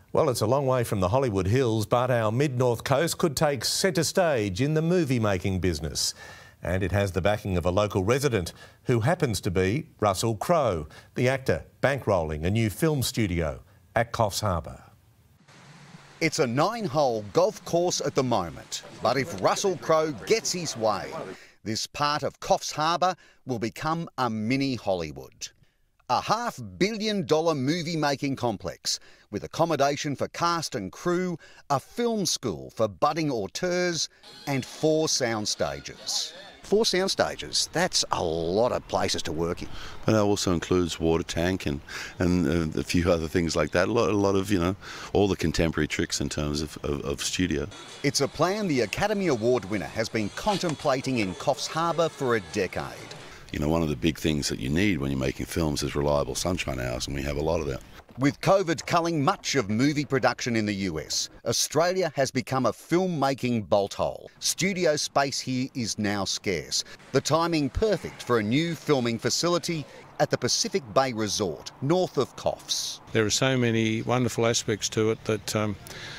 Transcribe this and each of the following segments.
Well, it's a long way from the Hollywood Hills, but our mid-north coast could take centre stage in the movie-making business. And it has the backing of a local resident who happens to be Russell Crowe, the actor bankrolling a new film studio at Coffs Harbour. It's a 9-hole golf course at the moment, but if Russell Crowe gets his way, this part of Coffs Harbour will become a mini Hollywood. A $500 million movie-making complex with accommodation for cast and crew, a film school for budding auteurs and 4 sound stages. 4 sound stages, that's a lot of places to work in. But that also includes water tank and a few other things like that. A lot of, you know, all the contemporary tricks in terms of studio. It's a plan the Academy Award winner has been contemplating in Coffs Harbour for a decade. You know, one of the big things that you need when you're making films is reliable sunshine hours, and we have a lot of that. With COVID culling much of movie production in the US, Australia has become a film-making bolt hole. Studio space here is now scarce. The timing perfect for a new filming facility at the Pacific Bay Resort, north of Coffs. There are so many wonderful aspects to it that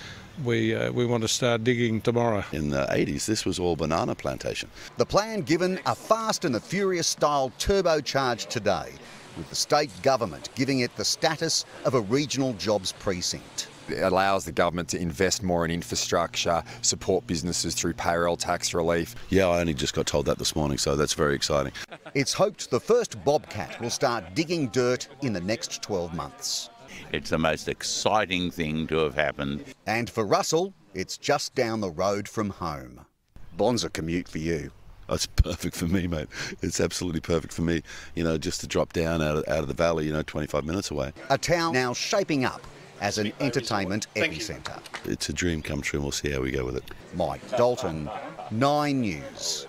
we want to start digging tomorrow. In the 80s, this was all banana plantation. The plan given a Fast and the Furious style turbocharge today, with the state government giving it the status of a regional jobs precinct. It allows the government to invest more in infrastructure, support businesses through payroll tax relief. Yeah, I only just got told that this morning, so that's very exciting. It's hoped the first Bobcat will start digging dirt in the next 12 months. It's the most exciting thing to have happened. And for Russell, it's just down the road from home. Bonza commute for you. It's perfect for me, mate. It's absolutely perfect for me. You know, just to drop down out of the valley, you know, 25 minutes away. A town now shaping up as an entertainment epicentre. It's a dream come true, and we'll see how we go with it. Mike Dalton, 9 News.